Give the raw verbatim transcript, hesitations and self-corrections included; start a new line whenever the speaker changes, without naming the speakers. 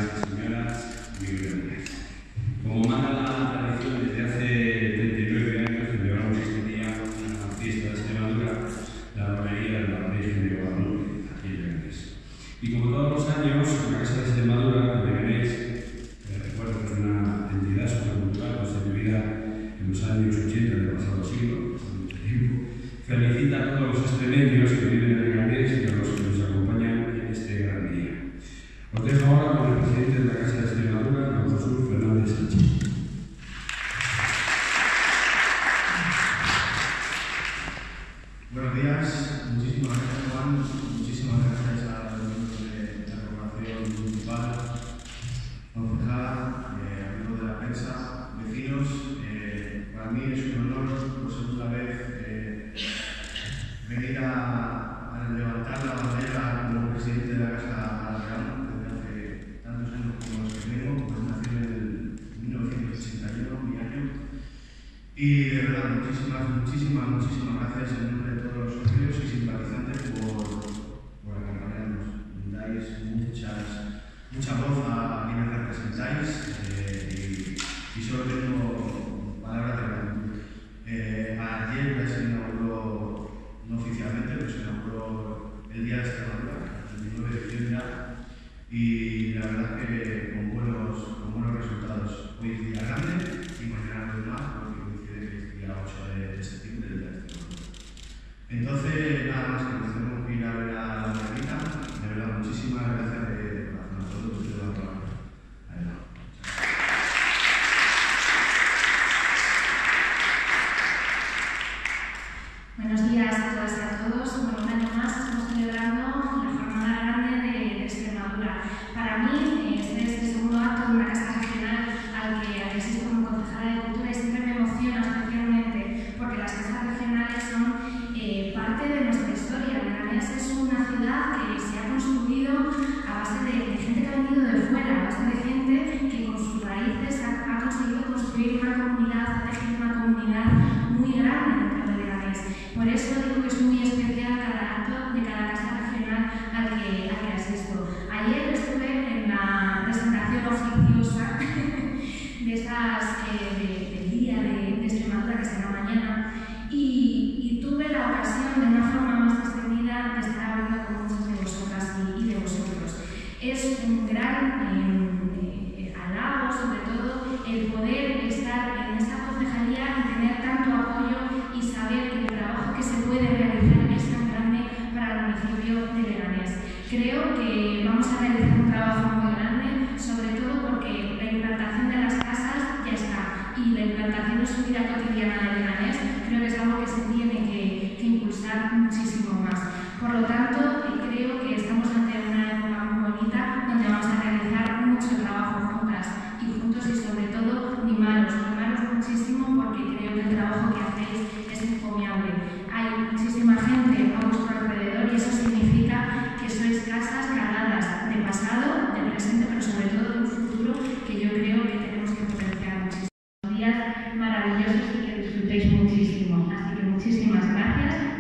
señoras y señoras, muy buenos días. Como manda la tradición, desde hace treinta y nueve años celebramos este día una fiesta de Extremadura, la romería de la Virgen de Guadalupe, aquí en Leganés. Y como todos los años, la Casa de Extremadura, en Leganés, eh, recuerdo que es una entidad sociocultural constituida en los años ochenta del pasado siglo, hace mucho tiempo, felicita a todos los extremeños que viven en Leganés y a los que nos acompañan en este gran día. Os dejo ahora con el presidente de la Casa de Extremadura, don Jesús Fernández Sánchez.
Buenos días, muchísimas gracias Juan, muchísimas gracias a los miembros de la corporación municipal, concejala, eh, amigos de la prensa, vecinos. Eh, para mí es un honor por segunda vez eh, venir a, a levantar la bandera como presidente de la Casa Real desde hace tantos años como los que tengo, pues nací en el mil novecientos ochenta y uno, mi año. Y de verdad, muchísimas, muchísimas, muchísimas gracias en nombre de todos los socios y simpatizantes por, por acompañarnos. Dais muchas, mucha voz a quienes representáis eh, y, y solo tengo palabras de gratitud. Eh, ayer ya se inauguró, no oficialmente, pero se inauguró el Día de Extremadura, el veintinueve de diciembre ya, y la verdad que con buenos, con buenos resultados. Hoy es día grande y mañana es más, porque coincide que es día ocho de septiembre del Día de Extremadura. Entonces, nada más que nos tenemos que ir a ver a la Margarita. De verdad, muchísimas gracias de, de corazón a todos ustedes de la palabra. Adelante.
Buenos días a todas y a todos. Bueno, un año más estamos celebrando la Jornada Grande de, de Extremadura. Para mí, este es el segundo acto de una casa regional al que, al que asisto como concejala de Cultura y siempre me emociona especialmente porque las casas regionales son eh, parte de nuestra historia. Leganés es una ciudad que se ha construido a base de, de gente que ha venido de fuera, a base de gente que con sus raíces ha, ha conseguido construir una comunidad, ha tejido una comunidad muy grande dentro de Leganés. Por eso digo que es muy especial cada acto de cada casa regional al que, al que asisto. Ayer estuve en la presentación oficiosa de esas, eh, de, del Día de, de Extremadura, que será mañana, y, y tuve la ocasión de una forma más extendida de estar hablando con muchos de vosotras y, y de vosotros. Es un gran eh, eh, halago, sobre todo, el poder estar en esta concejalía y tener tanto apoyo y saber que el trabajo que se puede realizar es tan grande para el municipio de Leganés. Creo que vamos a realizar un trabajo muy grande, sobre todo porque la implantación de las casas ya está y la implantación en su vida cotidiana de Leganés creo que es algo que se tiene que, que impulsar muchísimo más. Por lo tanto, creo que estamos ante una época muy bonita donde vamos a realizar mucho trabajo juntas y juntos y sobre todo mimaros, mimaros muchísimo porque creo que el trabajo que hacéis es encomiable. Hay muchísima gente a vuestro alrededor y eso significa que sois casas cargadas de pasado, de presente, pero sobre todo de un futuro que yo creo que tenemos que potenciar muchísimo. Días maravillosos y que disfrutéis muchísimo. Así que muchísimas gracias.